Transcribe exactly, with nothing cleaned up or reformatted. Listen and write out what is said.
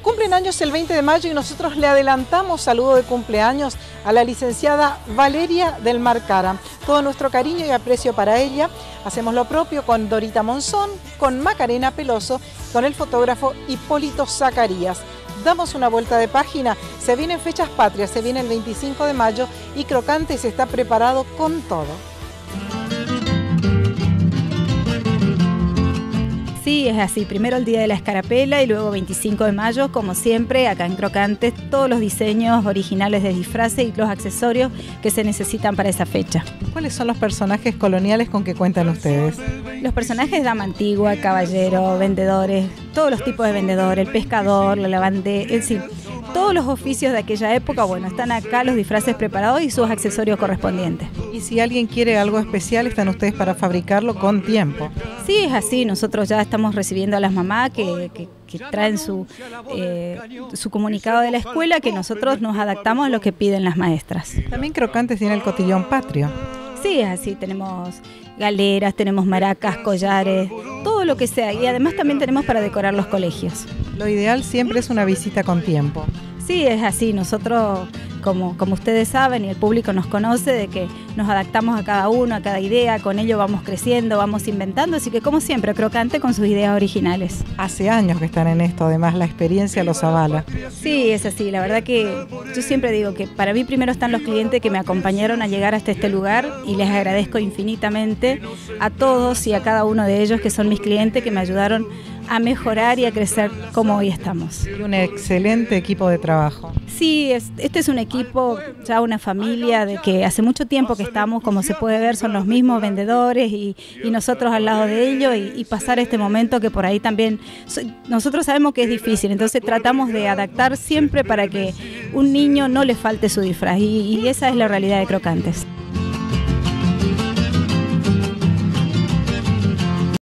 Cumplen años el veinte de mayo y nosotros le adelantamos saludo de cumpleaños a la licenciada Valeria del Mar Cara. Todo nuestro cariño y aprecio para ella. Hacemos lo propio con Dorita Monzón, con Macarena Peloso, con el fotógrafo Hipólito Zacarías. Damos una vuelta de página, se vienen fechas patrias, se viene el veinticinco de mayo y Crocantes está preparado con todo. Sí, es así. Primero el Día de la Escarapela y luego veinticinco de mayo, como siempre, acá en Crocantes, todos los diseños originales de disfraces y los accesorios que se necesitan para esa fecha. ¿Cuáles son los personajes coloniales con que cuentan ustedes? Los personajes dama antigua, caballero, vendedores, todos los tipos de vendedores, el pescador, la lavandera, es decir, todos los oficios de aquella época, bueno, están acá los disfraces preparados y sus accesorios correspondientes. Y si alguien quiere algo especial, están ustedes para fabricarlo con tiempo. Sí, es así. Nosotros ya estamos recibiendo a las mamás que, que, que traen su, eh, su comunicado de la escuela, que nosotros nos adaptamos a lo que piden las maestras. También Crocantes tiene el cotillón patrio. Sí, es así. Tenemos galeras, tenemos maracas, collares, todo lo que sea. Y además también tenemos para decorar los colegios. Lo ideal siempre es una visita con tiempo. Sí, es así. Nosotros, como, como ustedes saben y el público nos conoce, de que nos adaptamos a cada uno, a cada idea, con ello vamos creciendo, vamos inventando, así que como siempre, Crocante con sus ideas originales. Hace años que están en esto, además la experiencia los avala. Sí, es así. La verdad que yo siempre digo que para mí primero están los clientes que me acompañaron a llegar hasta este lugar y les agradezco infinitamente a todos y a cada uno de ellos que son mis clientes, que me ayudaron a mejorar y a crecer como hoy estamos. Y un excelente equipo de trabajo. Sí, es, este es un equipo, ya una familia de que hace mucho tiempo que estamos, como se puede ver, son los mismos vendedores y, y nosotros al lado de ellos y, y pasar este momento que por ahí también, so, nosotros sabemos que es difícil, entonces tratamos de adaptar siempre para que un niño no le falte su disfraz y, y esa es la realidad de Crocantes.